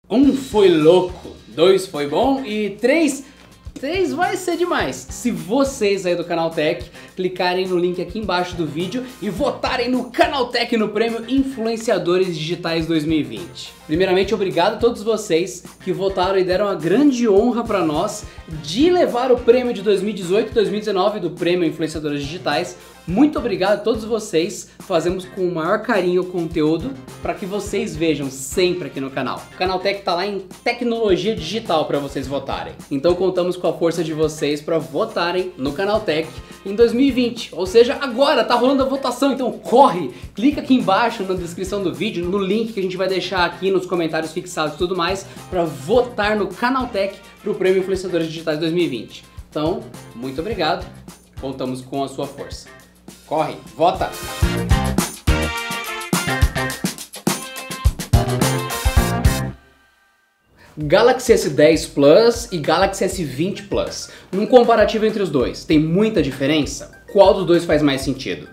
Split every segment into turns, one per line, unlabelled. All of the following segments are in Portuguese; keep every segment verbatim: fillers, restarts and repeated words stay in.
Um foi louco, dois foi bom e três... três vai ser demais. Se vocês aí do Canaltech clicarem no link aqui embaixo do vídeo e votarem no Canaltech no prêmio Influenciadores Digitais dois mil e vinte. Primeiramente, obrigado a todos vocês que votaram e deram a grande honra para nós de levar o prêmio de dois mil e dezoito e dois mil e dezenove do prêmio Influenciadores Digitais. Muito obrigado a todos vocês. Fazemos com o maior carinho o conteúdo para que vocês vejam sempre aqui no canal. O Canaltech tá lá em tecnologia digital para vocês votarem. Então contamos com a força de vocês para votarem no Canaltech em dois mil e vinte. Ou seja, agora tá rolando a votação, então corre! Clica aqui embaixo na descrição do vídeo, no link que a gente vai deixar aqui nos comentários fixados e tudo mais, para votar no Canaltech pro prêmio Influenciadores Digitais dois mil e vinte. Então, muito obrigado. Contamos com a sua força. Corre, vota! Galaxy S dez Plus e Galaxy S vinte Plus. Um comparativo entre os dois, tem muita diferença? Qual dos dois faz mais sentido?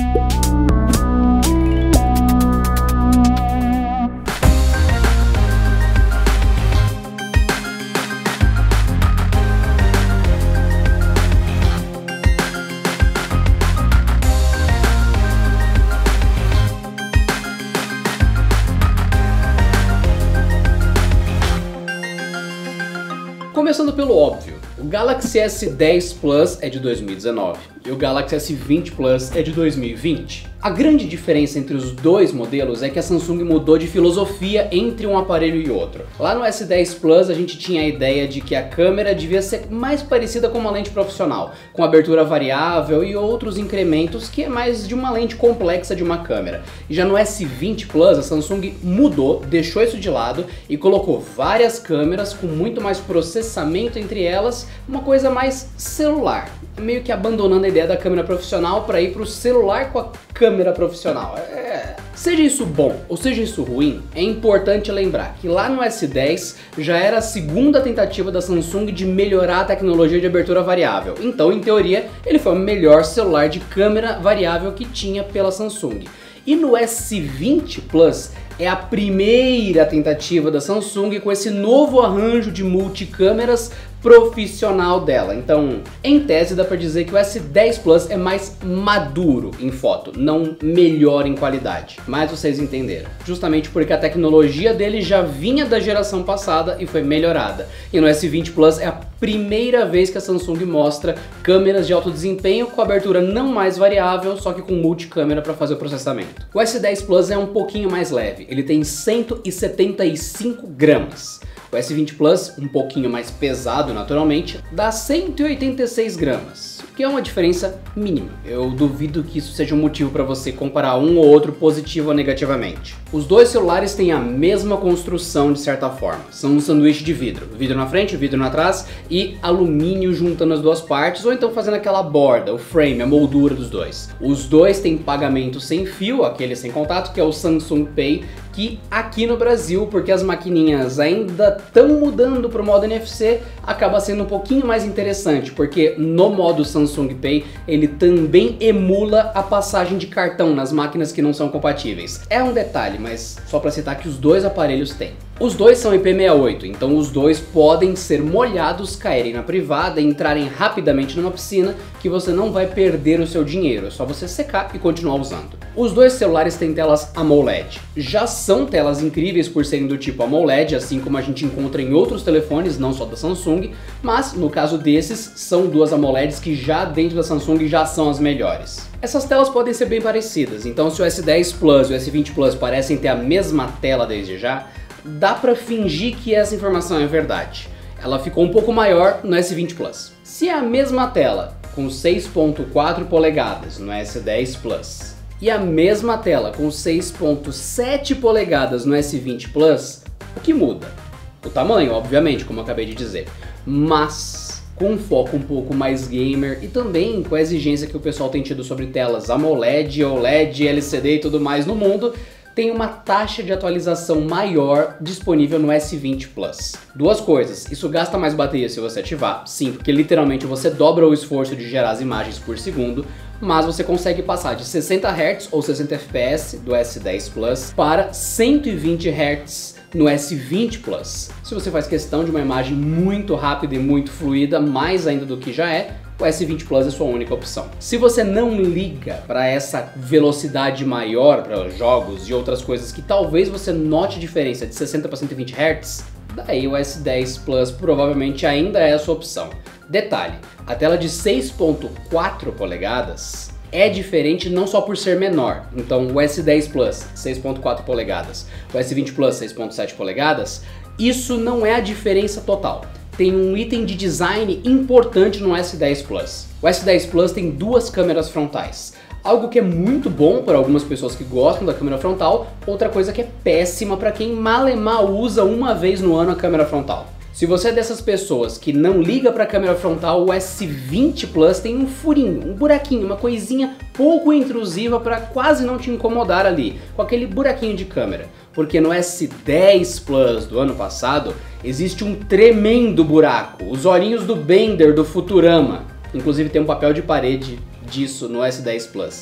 Começando pelo óbvio, o Galaxy S dez Plus é de dois mil e dezenove e o Galaxy S vinte Plus é de dois mil e vinte. A grande diferença entre os dois modelos é que a Samsung mudou de filosofia entre um aparelho e outro. Lá no S dez Plus a gente tinha a ideia de que a câmera devia ser mais parecida com uma lente profissional, com abertura variável e outros incrementos que é mais de uma lente complexa de uma câmera. E já no S vinte Plus a Samsung mudou, deixou isso de lado e colocou várias câmeras com muito mais processamento entre elas, uma coisa mais celular, meio que abandonando a ideia da câmera profissional para ir para o celular com a câmera profissional. É... Seja isso bom ou seja isso ruim, é importante lembrar que lá no S dez já era a segunda tentativa da Samsung de melhorar a tecnologia de abertura variável. Então, em teoria, ele foi o melhor celular de câmera variável que tinha pela Samsung. E no S vinte Plus é a primeira tentativa da Samsung com esse novo arranjo de multicâmeras profissional dela. Então, em tese, dá pra dizer que o S dez Plus é mais maduro em foto, não melhor em qualidade. Mas vocês entenderam. Justamente porque a tecnologia dele já vinha da geração passada e foi melhorada. E no S vinte Plus é a primeira vez que a Samsung mostra câmeras de alto desempenho com abertura não mais variável, só que com multicâmera para fazer o processamento. O S dez Plus é um pouquinho mais leve, ele tem cento e setenta e cinco gramas. O S vinte Plus, um pouquinho mais pesado naturalmente, dá cento e oitenta e seis gramas, que é uma diferença mínima. Eu duvido que isso seja um motivo para você comparar um ou outro positivo ou negativamente. Os dois celulares têm a mesma construção de certa forma. São um sanduíche de vidro. Vidro na frente, vidro atrás e alumínio juntando as duas partes, ou então fazendo aquela borda, o frame, a moldura dos dois. Os dois têm pagamento sem fio, aquele sem contato, que é o Samsung Pay, que aqui no Brasil, porque as maquininhas ainda estão mudando para o modo N F C, acaba sendo um pouquinho mais interessante, porque no modo Samsung Pay ele também emula a passagem de cartão nas máquinas que não são compatíveis. É um detalhe, mas só para citar que os dois aparelhos têm. Os dois são I P sessenta e oito, então os dois podem ser molhados, caírem na privada e entrarem rapidamente numa piscina que você não vai perder o seu dinheiro, é só você secar e continuar usando. Os dois celulares têm telas AMOLED. Já são telas incríveis por serem do tipo AMOLED, assim como a gente encontra em outros telefones, não só da Samsung, mas no caso desses, são duas AMOLEDs que já dentro da Samsung já são as melhores. Essas telas podem ser bem parecidas, então se o S dez Plus e o S vinte Plus parecem ter a mesma tela desde já, dá pra fingir que essa informação é verdade. Ela ficou um pouco maior no S vinte Plus. Se é a mesma tela, com seis ponto quatro polegadas no S dez Plus, e a mesma tela com seis ponto sete polegadas no S vinte Plus, o que muda? O tamanho, obviamente, como eu acabei de dizer. Mas com um foco um pouco mais gamer e também com a exigência que o pessoal tem tido sobre telas AMOLED, OLED, L C D e tudo mais no mundo, tem uma taxa de atualização maior disponível no S vinte Plus. Duas coisas, isso gasta mais bateria se você ativar, sim, porque literalmente você dobra o esforço de gerar as imagens por segundo, mas você consegue passar de sessenta hertz ou sessenta F P S do S dez Plus para cento e vinte hertz no S vinte Plus. Se você faz questão de uma imagem muito rápida e muito fluida, mais ainda do que já é, o S vinte Plus é sua única opção. Se você não liga para essa velocidade maior para jogos e outras coisas que talvez você note diferença de sessenta para cento e vinte hertz, daí o S dez Plus provavelmente ainda é a sua opção. Detalhe, a tela de seis ponto quatro polegadas é diferente não só por ser menor. Então o S dez Plus, seis ponto quatro polegadas, o S vinte Plus, seis ponto sete polegadas, isso não é a diferença total. Tem um item de design importante no S dez Plus. O S dez Plus tem duas câmeras frontais. Algo que é muito bom para algumas pessoas que gostam da câmera frontal, outra coisa que é péssima para quem mal e mal usa uma vez no ano a câmera frontal. Se você é dessas pessoas que não liga para a câmera frontal, o S vinte Plus tem um furinho, um buraquinho, uma coisinha pouco intrusiva para quase não te incomodar ali, com aquele buraquinho de câmera. Porque no S dez Plus do ano passado, existe um tremendo buraco, os olhinhos do Bender do Futurama. Inclusive tem um papel de parede disso no S dez Plus.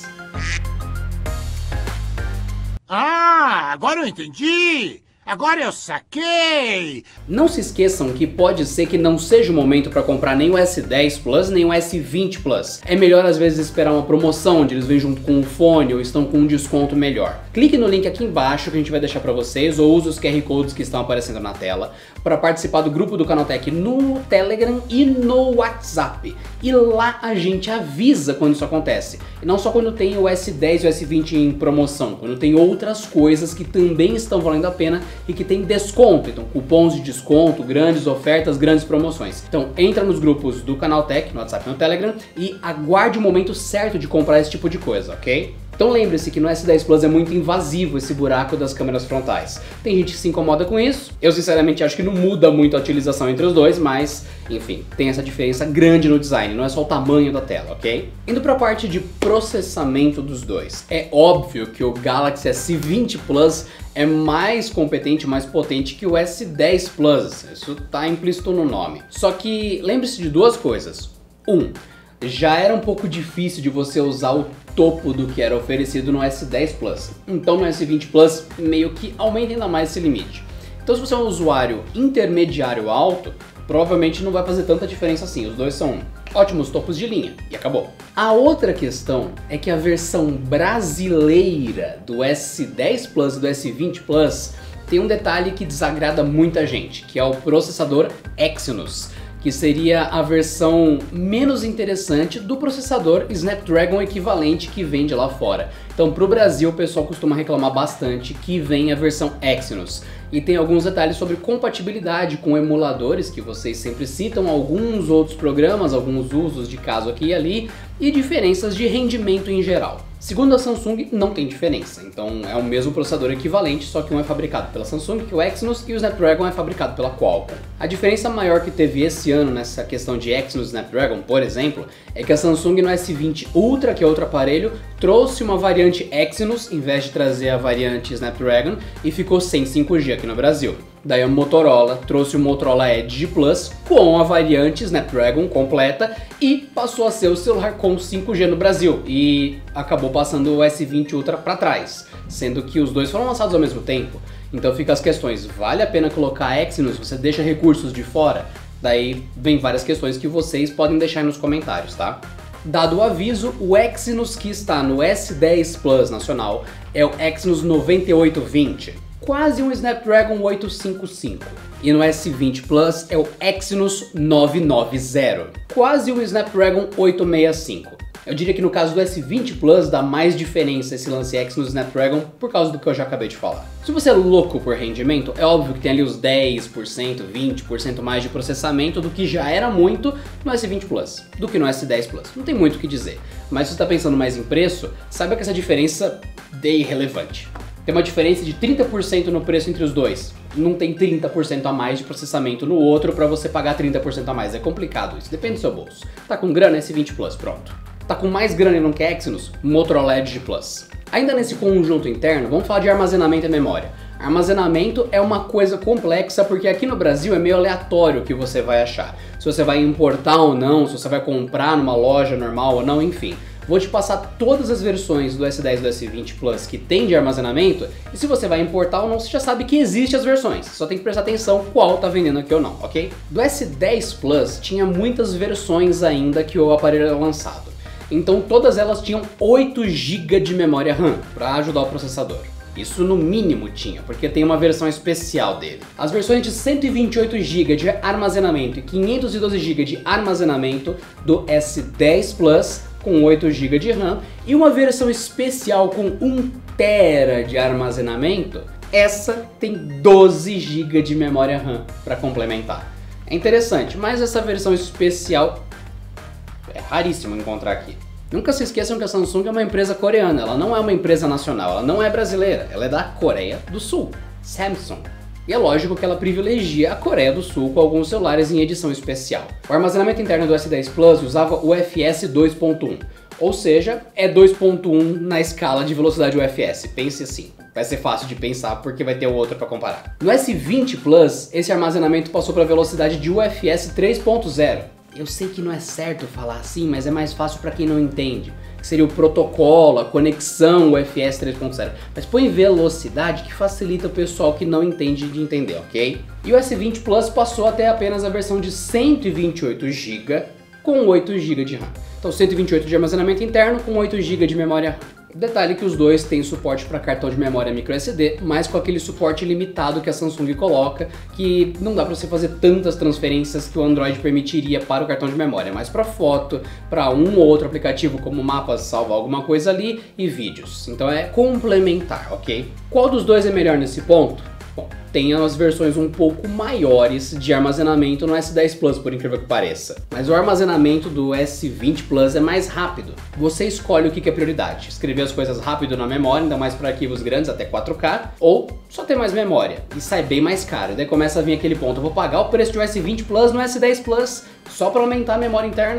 Ah, agora eu entendi! Agora eu saquei!
Não se esqueçam que pode ser que não seja o momento para comprar nem o S dez Plus nem o S vinte Plus. É melhor às vezes esperar uma promoção onde eles vêm junto com um fone ou estão com um desconto melhor. Clique no link aqui embaixo que a gente vai deixar para vocês ou use os Q R Codes que estão aparecendo na tela para participar do grupo do Canaltech no Telegram e no WhatsApp. E lá a gente avisa quando isso acontece. E não só quando tem o S dez e o S vinte em promoção, quando tem outras coisas que também estão valendo a pena e que tem desconto, então cupons de desconto, grandes ofertas, grandes promoções. Então entra nos grupos do Canaltech, no WhatsApp e no Telegram e aguarde o momento certo de comprar esse tipo de coisa, ok? Então lembre-se que no S dez Plus é muito invasivo esse buraco das câmeras frontais. Tem gente que se incomoda com isso, eu sinceramente acho que não muda muito a utilização entre os dois, mas enfim, tem essa diferença grande no design, não é só o tamanho da tela, ok? Indo para a parte de processamento dos dois, é óbvio que o Galaxy S vinte Plus é mais competente, mais potente que o S dez Plus, isso tá implícito no nome. Só que lembre-se de duas coisas. Um, já era um pouco difícil de você usar o topo do que era oferecido no S dez Plus. Então no S vinte Plus meio que aumenta ainda mais esse limite. Então se você é um usuário intermediário alto, provavelmente não vai fazer tanta diferença assim. Os dois são ótimos topos de linha e acabou. A outra questão é que a versão brasileira do S dez Plus e do S vinte Plus tem um detalhe que desagrada muita gente, que é o processador Exynos, que seria a versão menos interessante do processador Snapdragon equivalente que vende lá fora. Então para o Brasil o pessoal costuma reclamar bastante que vem a versão Exynos. E tem alguns detalhes sobre compatibilidade com emuladores, que vocês sempre citam, alguns outros programas, alguns usos de caso aqui e ali, e diferenças de rendimento em geral. Segundo a Samsung, não tem diferença, então é o mesmo processador equivalente, só que um é fabricado pela Samsung, que é o Exynos, e o Snapdragon é fabricado pela Qualcomm. A diferença maior que teve esse ano nessa questão de Exynos e Snapdragon, por exemplo, é que a Samsung no S vinte Ultra, que é outro aparelho, trouxe uma variante Exynos em vez de trazer a variante Snapdragon e ficou sem cinco G aqui no Brasil. Daí a Motorola trouxe o Motorola Edge Plus com a variante Snapdragon completa e passou a ser o celular com cinco G no Brasil e acabou passando o S vinte Ultra para trás, sendo que os dois foram lançados ao mesmo tempo. Então fica as questões, vale a pena colocar Exynos, você deixa recursos de fora? Daí vem várias questões que vocês podem deixar aí nos comentários, tá? Dado o aviso, o Exynos que está no S dez Plus nacional é o Exynos noventa e oito vinte. Quase um Snapdragon oitocentos e cinquenta e cinco. E no S vinte Plus é o Exynos novecentos e noventa, quase um Snapdragon oitocentos e sessenta e cinco. Eu diria que no caso do S vinte Plus dá mais diferença esse lance Exynos Snapdragon por causa do que eu já acabei de falar. Se você é louco por rendimento, é óbvio que tem ali os dez por cento, vinte por cento mais de processamento do que já era muito no S vinte Plus, do que no S dez Plus. Não tem muito o que dizer. Mas se você está pensando mais em preço, saiba que essa diferença é irrelevante. Tem uma diferença de trinta por cento no preço entre os dois. Não tem trinta por cento a mais de processamento no outro para você pagar trinta por cento a mais. É complicado isso, depende do seu bolso. Tá com grana, S vinte Plus, pronto. Tá com mais grana e não quer Exynos? Motorola Edge Plus. Ainda nesse conjunto interno, vamos falar de armazenamento e memória. Armazenamento é uma coisa complexa porque aqui no Brasil é meio aleatório o que você vai achar. Se você vai importar ou não, se você vai comprar numa loja normal ou não, enfim. Vou te passar todas as versões do S dez e do S vinte Plus que tem de armazenamento, e se você vai importar ou não, você já sabe que existem as versões, só tem que prestar atenção qual tá vendendo aqui ou não, ok? Do S dez Plus tinha muitas versões ainda que o aparelho era lançado, então todas elas tinham oito gigas de memória RAM para ajudar o processador. Isso no mínimo tinha, porque tem uma versão especial dele. As versões de cento e vinte e oito gigas de armazenamento e quinhentos e doze gigas de armazenamento do S dez Plus com oito gigas de RAM e uma versão especial com um tera de armazenamento, essa tem doze gigas de memória RAM para complementar. É interessante, mas essa versão especial é raríssimo encontrar aqui. Nunca se esqueçam que a Samsung é uma empresa coreana, ela não é uma empresa nacional, ela não é brasileira, ela é da Coreia do Sul, Samsung. E é lógico que ela privilegia a Coreia do Sul com alguns celulares em edição especial. O armazenamento interno do S dez Plus usava o U F S dois ponto um, ou seja, é dois ponto um na escala de velocidade U F S, pense assim. Vai ser fácil de pensar porque vai ter o outro para comparar. No S vinte Plus, esse armazenamento passou para a velocidade de U F S três ponto zero. Eu sei que não é certo falar assim, mas é mais fácil para quem não entende. Que seria o protocolo, a conexão U F S três ponto zero. Mas põe velocidade que facilita o pessoal que não entende de entender, ok? E o S vinte Plus passou até apenas a versão de cento e vinte e oito gigas com oito gigas de RAM. Então cento e vinte e oito de armazenamento interno com oito gigas de memória RAM. Detalhe que os dois têm suporte para cartão de memória micro S D, mas com aquele suporte limitado que a Samsung coloca, que não dá para você fazer tantas transferências que o Android permitiria para o cartão de memória, mas para foto, para um ou outro aplicativo como mapas, salvar alguma coisa ali e vídeos. Então é complementar, ok? Qual dos dois é melhor nesse ponto? Bom, tem as versões um pouco maiores de armazenamento no S dez Plus, por incrível que pareça. Mas o armazenamento do S vinte Plus é mais rápido. Você escolhe o que é prioridade. Escrever as coisas rápido na memória, ainda mais para arquivos grandes, até quatro K, ou só ter mais memória. E sai bem mais caro. E daí começa a vir aquele ponto, eu vou pagar o preço de um S vinte Plus no S dez Plus só para aumentar a memória interna?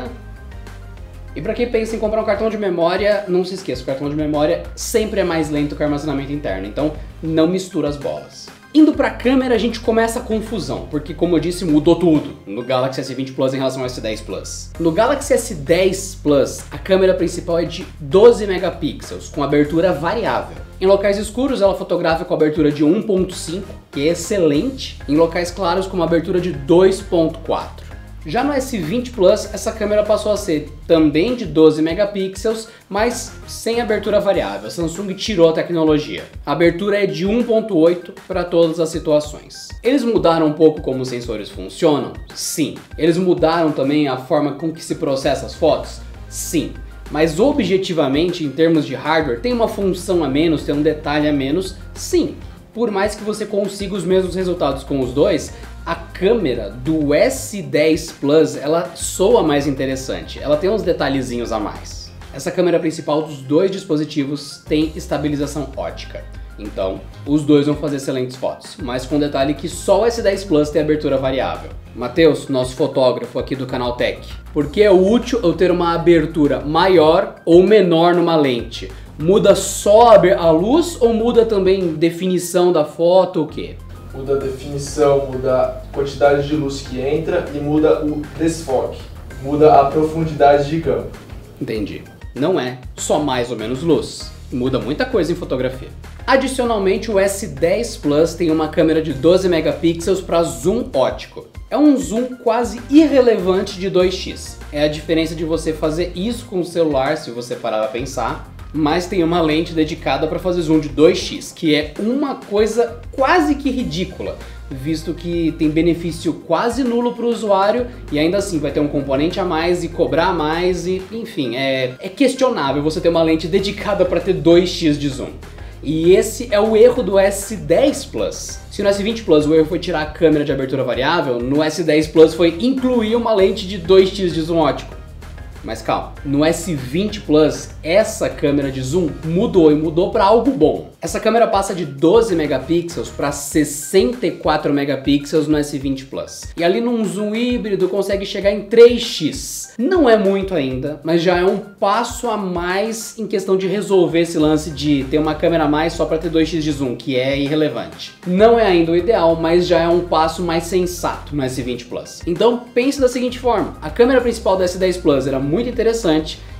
E para quem pensa em comprar um cartão de memória, não se esqueça, o cartão de memória sempre é mais lento que o armazenamento interno, então não mistura as bolas. Indo para a câmera, a gente começa a confusão, porque como eu disse, mudou tudo no Galaxy S vinte Plus em relação ao S dez Plus. No Galaxy S dez Plus, a câmera principal é de doze megapixels, com abertura variável. Em locais escuros, ela fotografa com abertura de um ponto cinco, que é excelente, em locais claros com uma abertura de dois ponto quatro. Já no S vinte Plus, essa câmera passou a ser também de doze megapixels, mas sem abertura variável. A Samsung tirou a tecnologia. A abertura é de um ponto oito para todas as situações. Eles mudaram um pouco como os sensores funcionam? Sim. Eles mudaram também a forma com que se processa as fotos? Sim. Mas objetivamente, em termos de hardware, tem uma função a menos, tem um detalhe a menos? Sim. Por mais que você consiga os mesmos resultados com os dois, a câmera do S dez Plus, ela soa mais interessante, ela tem uns detalhezinhos a mais. Essa câmera principal dos dois dispositivos tem estabilização ótica, então os dois vão fazer excelentes fotos, mas com o detalhe que só o S dez Plus tem abertura variável. Matheus, nosso fotógrafo aqui do canal Tech, por que é útil eu ter uma abertura maior ou menor numa lente? Muda só a luz ou muda também definição da foto, o quê?
Muda a definição, muda a quantidade de luz que entra e muda o desfoque, muda a profundidade de campo.
Entendi. Não é só mais ou menos luz, muda muita coisa em fotografia. Adicionalmente, o S dez Plus tem uma câmera de doze megapixels para zoom ótico. É um zoom quase irrelevante de dois x. É a diferença de você fazer isso com o celular, se você parar para pensar, mas tem uma lente dedicada para fazer zoom de dois x, que é uma coisa quase que ridícula, visto que tem benefício quase nulo para o usuário e ainda assim vai ter um componente a mais e cobrar mais e, enfim, é, é questionável você ter uma lente dedicada para ter dois x de zoom. E esse é o erro do S dez Plus. Se no S vinte Plus o erro foi tirar a câmera de abertura variável, no S dez Plus foi incluir uma lente de dois x de zoom ótico. Mas calma, no S vinte Plus essa câmera de zoom mudou e mudou para algo bom. Essa câmera passa de doze megapixels para sessenta e quatro megapixels no S vinte Plus. E ali num zoom híbrido consegue chegar em três x. Não é muito ainda, mas já é um passo a mais em questão de resolver esse lance de ter uma câmera a mais só para ter dois x de zoom, que é irrelevante. Não é ainda o ideal, mas já é um passo mais sensato no S vinte Plus. Então pense da seguinte forma, a câmera principal do S dez Plus era muito interessante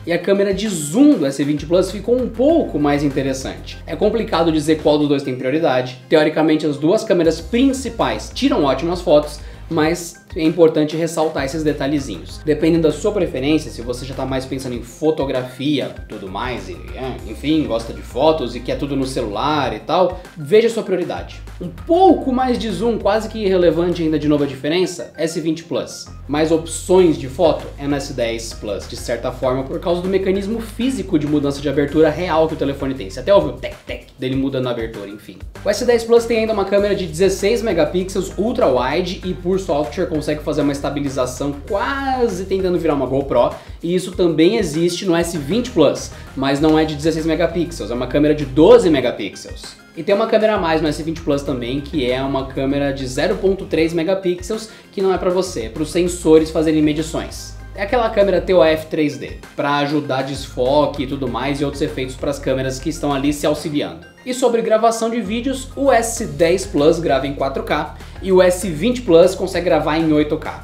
e a câmera de zoom do S vinte Plus ficou um pouco mais interessante. É complicado dizer qual dos dois tem prioridade, teoricamente as duas câmeras principais tiram ótimas fotos, mas é importante ressaltar esses detalhezinhos. Dependendo da sua preferência, se você já está mais pensando em fotografia, tudo mais, e, enfim, gosta de fotos e quer tudo no celular e tal, veja a sua prioridade. Um pouco mais de zoom, quase que irrelevante ainda de novo a diferença, S vinte Plus. Mais opções de foto é no S dez Plus, de certa forma, por causa do mecanismo físico de mudança de abertura real que o telefone tem. Você até ouviu o tec-tec dele mudando a abertura, enfim. O S dez Plus tem ainda uma câmera de dezesseis megapixels ultra wide e por software consegue fazer uma estabilização quase tentando virar uma GoPro, e isso também existe no S vinte Plus, mas não é de dezesseis megapixels, é uma câmera de doze megapixels. E tem uma câmera a mais no S vinte Plus também, que é uma câmera de zero ponto três megapixels, que não é para você, é para os sensores fazerem medições. É aquela câmera T O F três D, para ajudar desfoque e tudo mais e outros efeitos para as câmeras que estão ali se auxiliando. E sobre gravação de vídeos, o S dez Plus grava em quatro K e o S vinte Plus consegue gravar em oito K.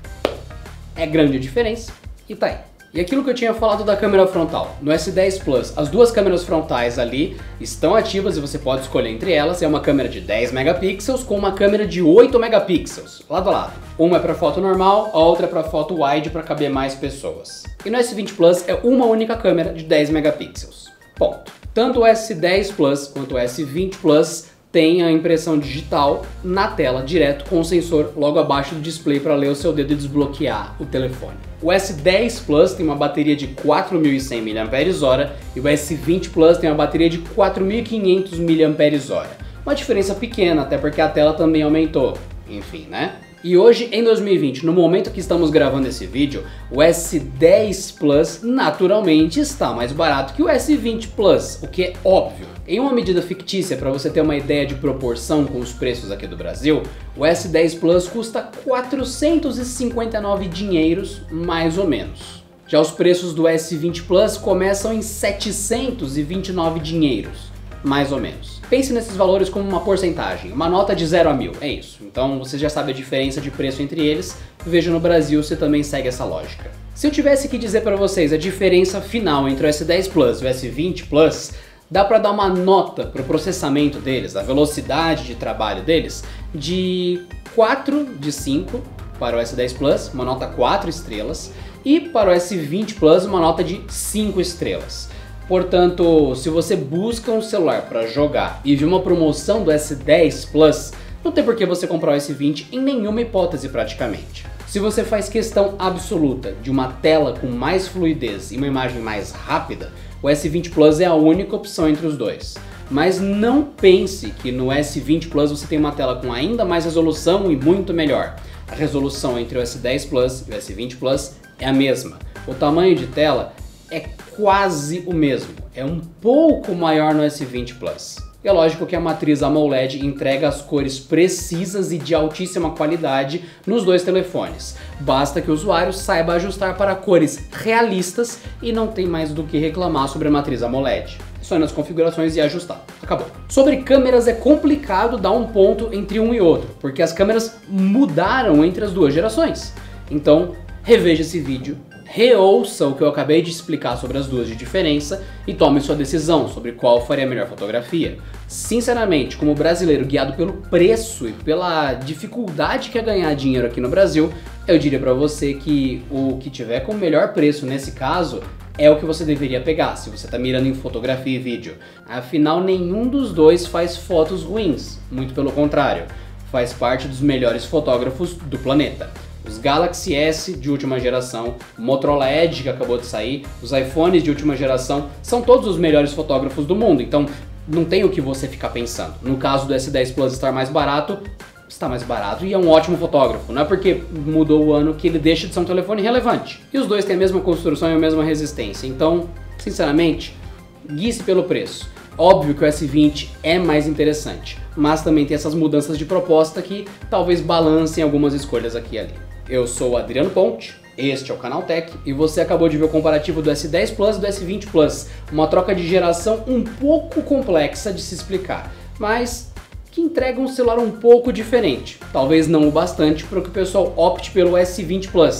É grande a diferença e tá aí. E aquilo que eu tinha falado da câmera frontal, no S dez Plus, as duas câmeras frontais ali estão ativas e você pode escolher entre elas. É uma câmera de dez megapixels com uma câmera de oito megapixels, lado a lado. Uma é para foto normal, a outra é para foto wide para caber mais pessoas. E no S vinte Plus é uma única câmera de dez megapixels. Ponto. Tanto o S dez Plus quanto o S vinte Plus tem a impressão digital na tela, direto com o sensor logo abaixo do display para ler o seu dedo e desbloquear o telefone. O S dez Plus tem uma bateria de quatro mil e cem miliampères-hora e o S vinte Plus tem uma bateria de quatro mil e quinhentos miliampères-hora. Uma diferença pequena, até porque a tela também aumentou. Enfim, né? E hoje, em dois mil e vinte, no momento que estamos gravando esse vídeo, o S dez Plus naturalmente está mais barato que o S vinte Plus, o que é óbvio. Em uma medida fictícia, para você ter uma ideia de proporção com os preços aqui do Brasil, o S dez Plus custa quatrocentos e cinquenta e nove dinheiros, mais ou menos. Já os preços do S vinte Plus começam em setecentos e vinte e nove dinheiros, mais ou menos. Pense nesses valores como uma porcentagem, uma nota de zero a mil, é isso. Então você já sabe a diferença de preço entre eles, veja no Brasil se também segue essa lógica. Se eu tivesse que dizer para vocês a diferença final entre o S dez Plus e o S vinte Plus, dá para dar uma nota para o processamento deles, a velocidade de trabalho deles, de quatro de cinco para o S dez Plus, uma nota quatro estrelas, e para o S vinte Plus uma nota de cinco estrelas. Portanto, se você busca um celular para jogar e viu uma promoção do S dez Plus, não tem por que você comprar o S vinte em nenhuma hipótese praticamente. Se você faz questão absoluta de uma tela com mais fluidez e uma imagem mais rápida, o S vinte Plus é a única opção entre os dois. Mas não pense que no S vinte Plus você tem uma tela com ainda mais resolução e muito melhor. A resolução entre o S dez Plus e o S vinte Plus é a mesma. O tamanho de tela é quase o mesmo, é um pouco maior no S vinte Plus. É lógico que a matriz AMOLED entrega as cores precisas e de altíssima qualidade nos dois telefones. Basta que o usuário saiba ajustar para cores realistas e não tem mais do que reclamar sobre a matriz AMOLED. É só ir nas configurações e ajustar. Acabou. Sobre câmeras é complicado dar um ponto entre um e outro, porque as câmeras mudaram entre as duas gerações. Então, reveja esse vídeo, reouça o que eu acabei de explicar sobre as duas de diferença e tome sua decisão sobre qual faria a melhor fotografia. Sinceramente, como brasileiro guiado pelo preço e pela dificuldade que é ganhar dinheiro aqui no Brasil, eu diria pra você que o que tiver com o melhor preço nesse caso é o que você deveria pegar, se você tá mirando em fotografia e vídeo. Afinal, nenhum dos dois faz fotos ruins, muito pelo contrário, faz parte dos melhores fotógrafos do planeta. Os Galaxy S de última geração, o Motorola Edge que acabou de sair, os iPhones de última geração, são todos os melhores fotógrafos do mundo, então não tem o que você ficar pensando. No caso do S dez Plus estar mais barato, está mais barato e é um ótimo fotógrafo, não é porque mudou o ano que ele deixa de ser um telefone relevante. E os dois têm a mesma construção e a mesma resistência, então, sinceramente, guie-se pelo preço. Óbvio que o S vinte é mais interessante, mas também tem essas mudanças de proposta que talvez balancem algumas escolhas aqui e ali. Eu sou o Adriano Ponte, este é o Canal Tech e você acabou de ver o comparativo do S dez Plus e do S vinte Plus, uma troca de geração um pouco complexa de se explicar, mas que entrega um celular um pouco diferente, talvez não o bastante para que o pessoal opte pelo S vinte Plus,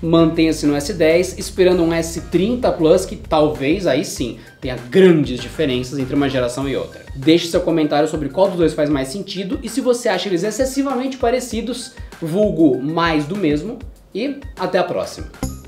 mantenha-se no S dez, esperando um S trinta Plus que talvez aí sim tenha grandes diferenças entre uma geração e outra. Deixe seu comentário sobre qual dos dois faz mais sentido e se você acha eles excessivamente parecidos, vulgo mais do mesmo, e até a próxima.